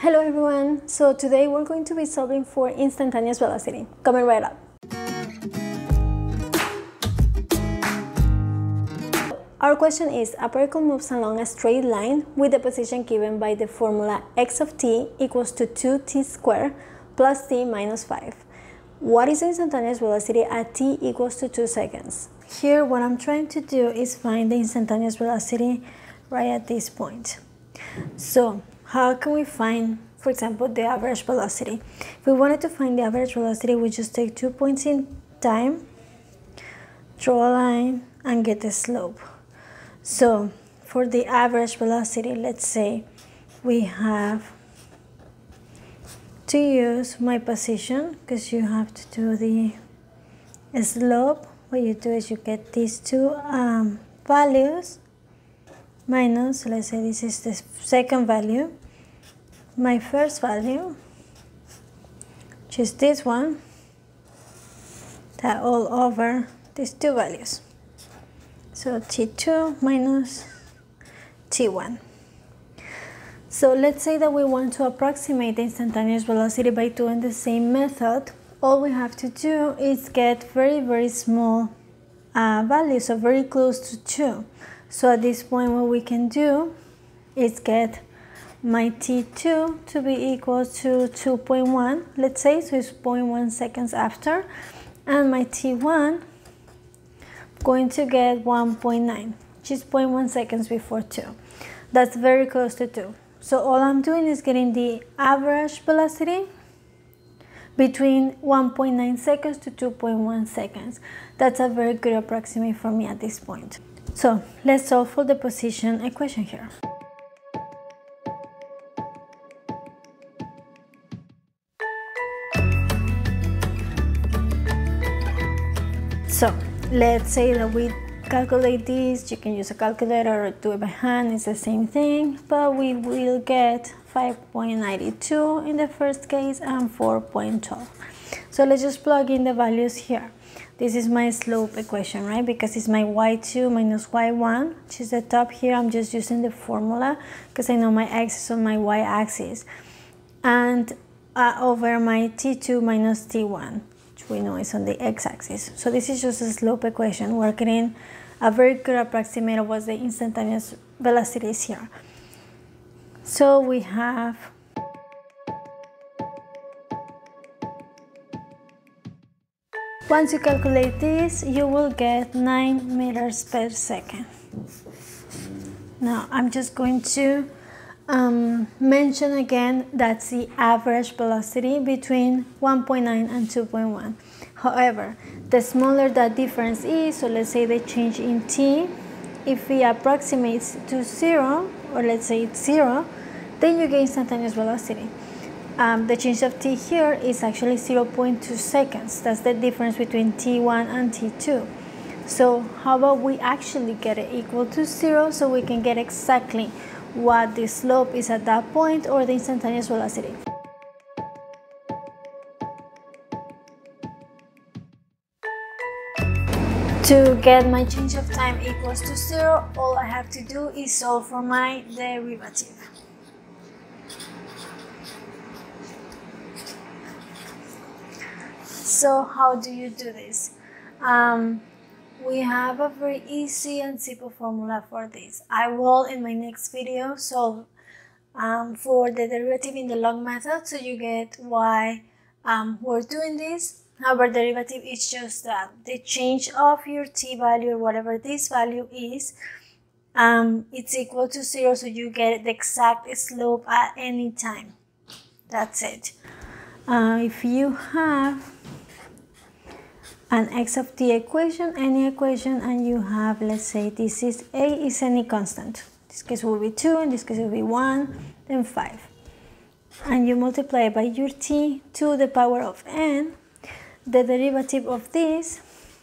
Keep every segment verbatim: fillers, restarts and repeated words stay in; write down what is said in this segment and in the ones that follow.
Hello everyone! So today we're going to be solving for instantaneous velocity. Coming right up. Our question is, a particle moves along a straight line with the position given by the formula x of t equals to two t squared plus t minus five. What is the instantaneous velocity at t equals to two seconds? Here what I'm trying to do is find the instantaneous velocity right at this point. So how can we find, for example, the average velocity? If we wanted to find the average velocity, we just take two points in time, draw a line, and get the slope. So for the average velocity, let's say we have to use my position, because you have to do the slope. What you do is you get these two um, values minus, let's say this is the second value, my first value, which is this one, that all over these two values. So t two minus t one. So let's say that we want to approximate the instantaneous velocity by doing the same method. All we have to do is get very, very small uh, values, so very close to two. So at this point, what we can do is get my t two to be equal to two point one, let's say, so it's zero point one seconds after, and my t one going to get one point nine, which is zero point one seconds before two. That's very close to two. So all I'm doing is getting the average velocity between one point nine seconds to two point one seconds. That's a very good approximate for me at this point. So let's solve for the position equation here. So let's say that we calculate this. You can use a calculator or do it by hand, it's the same thing, but we will get five point nine two in the first case and four point one two. So let's just plug in the values here. This is my slope equation, right? Because it's my y two minus y one, which is the top here. I'm just using the formula because I know my x is on my y-axis. And uh, over my t two minus t one, which we know is on the x-axis. So this is just a slope equation. We're getting a very good approximate of what the instantaneous velocity is here. So we have once you calculate this, you will get nine meters per second. Now, I'm just going to um, mention again that's the average velocity between one point nine and two point one. However, the smaller that difference is, so let's say the change in t, if it approximates to zero, or let's say it's zero, then you get instantaneous velocity. Um, the change of t here is actually zero point two seconds. That's the difference between t one and t two. So how about we actually get it equal to zero so we can get exactly what the slope is at that point, or the instantaneous velocity. To get my change of time equals to zero, all I have to do is solve for my derivative. So how do you do this? Um, we have a very easy and simple formula for this. I will, in my next video, solve um, for the derivative in the log method, so you get why um, we're doing this. Our derivative is just that the change of your t value, or whatever this value is, um, it's equal to zero, so you get the exact slope at any time. That's it. Uh, if you have an x of t equation, any equation, and you have, let's say this is a is any constant. In this case will be two, in this case will be one, then five. And you multiply by your t to the power of n. The derivative of this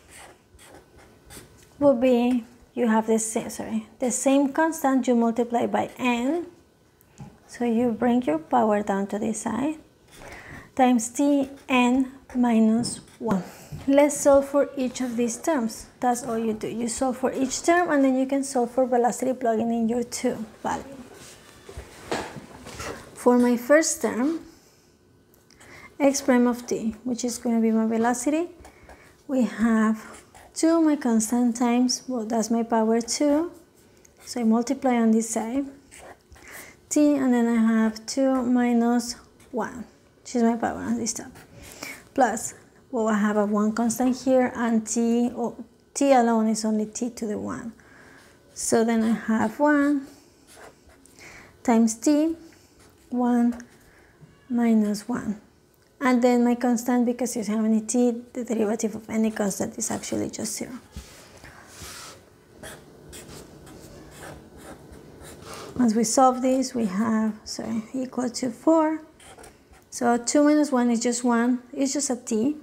will be, you have the same, sorry, the same constant, you multiply by n. So you bring your power down to this side, times t n minus one. Let's solve for each of these terms. That's all you do. You solve for each term, and then you can solve for velocity plugging in your two value. For my first term, x prime of t, which is going to be my velocity, we have two, my constant, times, well, that's my power two, so I multiply on this side, t, and then I have two minus one, which is my power on this top, plus, well, I have a one constant here, and t, oh, t alone is only t to the one. So then I have one times t, one minus one. And then my constant, because you have any t, the derivative of any constant is actually just zero. Once we solve this, we have, sorry, equal to four. So two minus one is just one, it's just a t.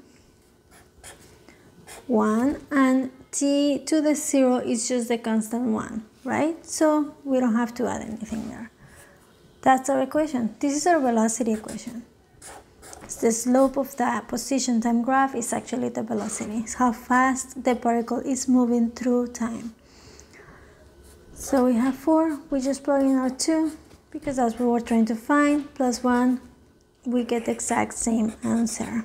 one, and t to the zero is just the constant one, right? So we don't have to add anything there. That's our equation. This is our velocity equation. The slope of the position time graph is actually the velocity. It's how fast the particle is moving through time. So we have four, we just plug in our two, because that's what we're trying to find, plus one, we get the exact same answer.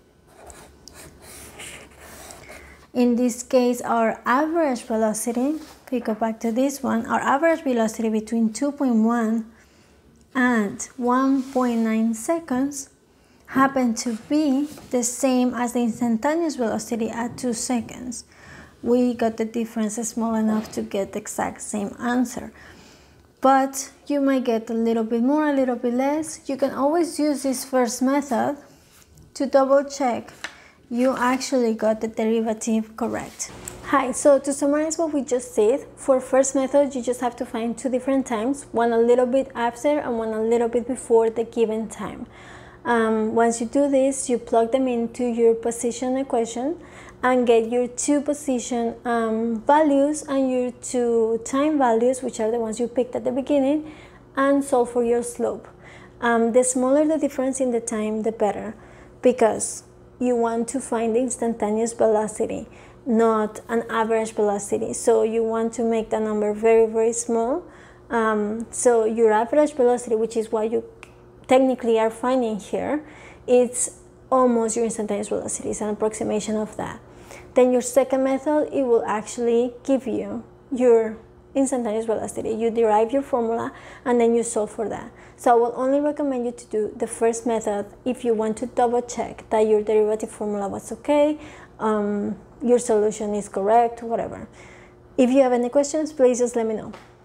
In this case, our average velocity, if we go back to this one, our average velocity between two point one and one point nine seconds happened to be the same as the instantaneous velocity at two seconds. We got the difference small enough to get the exact same answer. But you might get a little bit more, a little bit less. You can always use this first method to double check you actually got the derivative correct. Hi, so to summarize what we just did, for first method you just have to find two different times, one a little bit after and one a little bit before the given time. Um, once you do this, you plug them into your position equation and get your two position um, values and your two time values, which are the ones you picked at the beginning, and solve for your slope. Um, the smaller the difference in the time, the better, because you want to find the instantaneous velocity, not an average velocity. So you want to make the number very, very small. Um, so your average velocity, which is what you technically are finding here, it's almost your instantaneous velocity. It's an approximation of that. Then your second method, it will actually give you your instantaneous velocity. You derive your formula and then you solve for that. So I will only recommend you to do the first method if you want to double check that your derivative formula was okay, um, your solution is correct, whatever. If you have any questions, please just let me know.